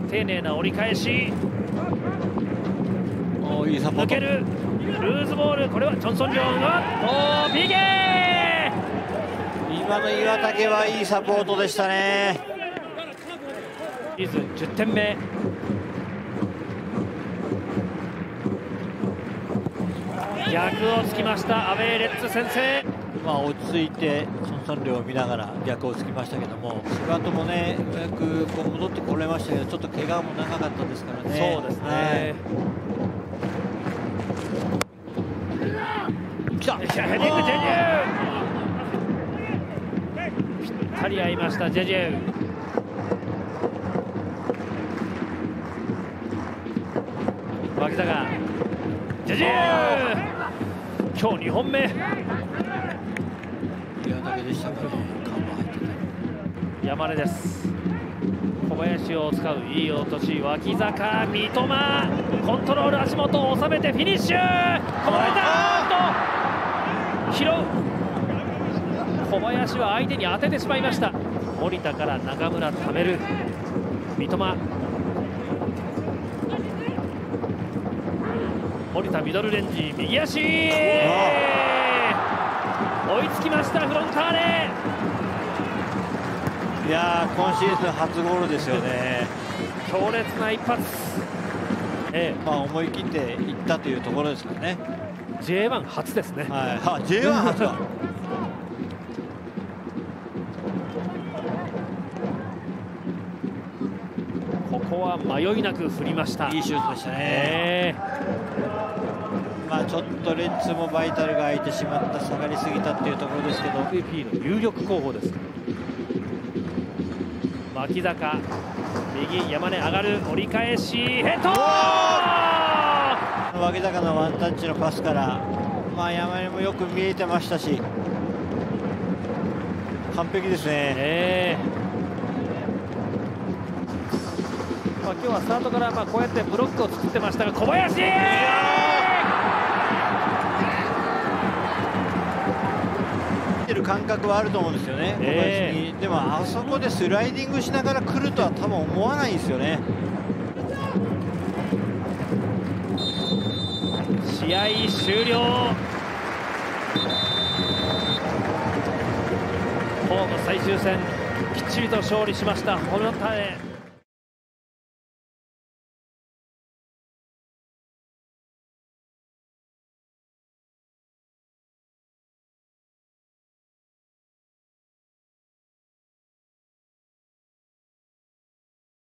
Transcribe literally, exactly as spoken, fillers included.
丁寧な折り返し、 おいいサポート。 抜けるルーズボール、これはチョンソンリョウがおー ピーケー。 今の岩竹はいいサポートでしたね。 シーズンじゅってんめ。逆をつきました、アウェーレッツ先制。 まあ落ち着いてチョンソンリョウを見ながら逆をつきましたけども、柴戸もねようやくこう戻ってこれましたけど、ちょっと怪我も長かったですからね。 そうですね。 来た。 ヘディングジェジュぴったり合いましたジェジュ。脇坂ジェジュ今日にほんめ。 岩竹でしたかね。カバー入ってた。 山根です。小林を使ういい落とし、脇坂三笘コントロール、足元を収めてフィニッシュ。こぼれたと拾う。小林は相手に当ててしまいました。森田から中村ためる三笘、森田ミドルレンジ右足、追いつきましたフロンターレ。 いやー今シーズン初ゴールですよね。 強烈な一発、ええ、 まあ思い切っていったというところですからね。 ジェイワン 初ですね。 はい、あ ジェイワン 初だ。 ここは迷いなく振りました。 いいシュートでしたね。 えー、まあちょっとレッツもバイタルが空いてしまった、下がりすぎたっていうところですけど、 エムブイピー の有力候補です。脇坂右、山根上がる、折り返しヘッド。 脇坂のワンタッチのパスから、まあ、山根もよく見えてましたし完璧ですね。 えーまあ、今日はスタートからまあこうやってブロックを作ってましたが、小林てる感覚はあると思うんですよね、 えー、 小林に。でもあそこでスライディングしながら来るとは多分思わないんですよね。 試合終了。ホーム最終戦きっちりと勝利しましたフロンターレ。